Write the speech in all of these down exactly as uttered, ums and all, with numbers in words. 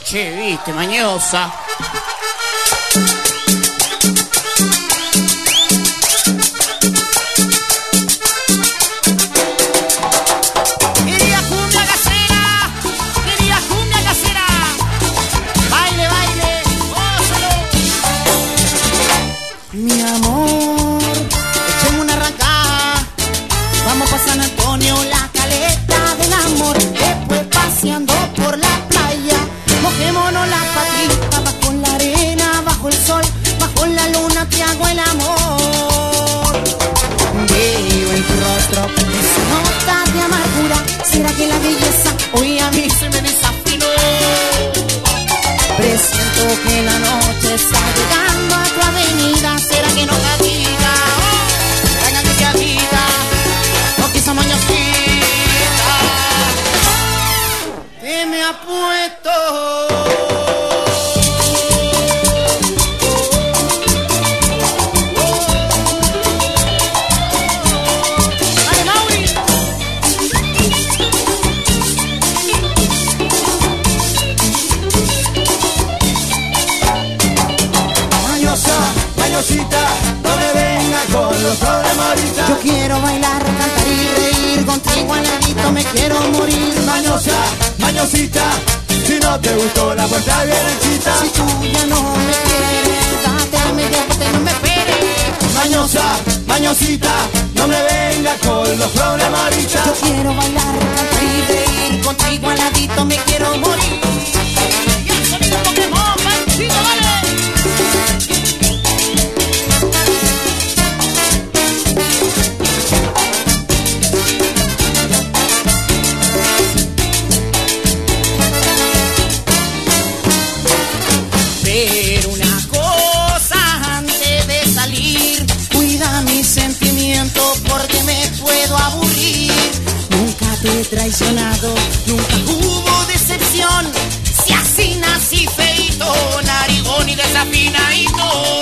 Che, viste, mañosa. Quería cumbia casera, quería cumbia casera. Baile, baile, gózalo. Mi amor, echemos una arrancada. Vamos pa' San Antonio, la caleta del amor. Después paseando por la playa, mojémonos las patitas bajo la arena, bajo el sol, bajo la luna te hago el amor. Veo en tu rostro esa nota de amargura. ¿Será que la belleza hoy a mí se me desafinó? Presiento que la noche está llegando a tu avenida. ¿Será que no gatita? ¿Será que gatita? No quiso mañosita. Que me ha puesto. No me venga con los problemas ahorita. Yo quiero bailar, cantar y reír. Contigo al ladito me quiero morir. Mañosa, mañosita, si no te gustó la puerta bien anchita. Si tú ya no me quieres, date a media vuelta y no me esperes. Mañosa, mañosita, no me venga con los problemas ahorita. Yo quiero bailar, cantar y reír. Contigo al ladito me quiero morir. Y el sonido Pokémon, manchito, vale. Pero una cosa antes de salir, cuida mis sentimientos porque me puedo aburrir. Nunca te he traicionado, nunca hubo decepción. Si así nací feito, narigón y desafinadito.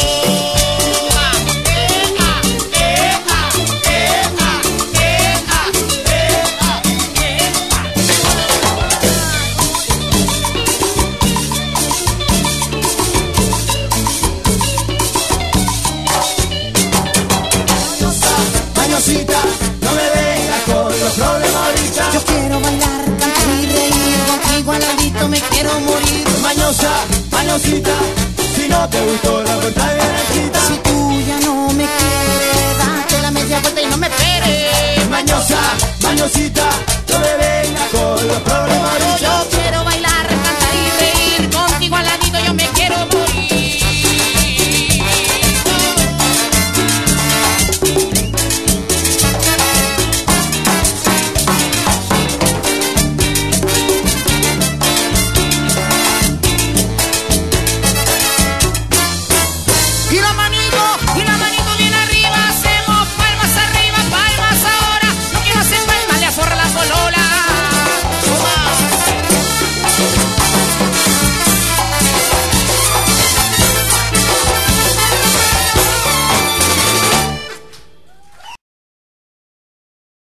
No me venga con los problemas ahorita. Yo quiero bailar, cantar y reír. Contigo al ladito me quiero morir. Mañosa, mañosita, si no te gustó la puerta bien anchita. Si tú ya no me quieres, date la media vuelta y no me esperes. Mañosa, mañosita, no me venga con los problemas ahorita. Yo quiero bailar, cantar y reír. Contigo al ladito yo me quiero morir. Y la manito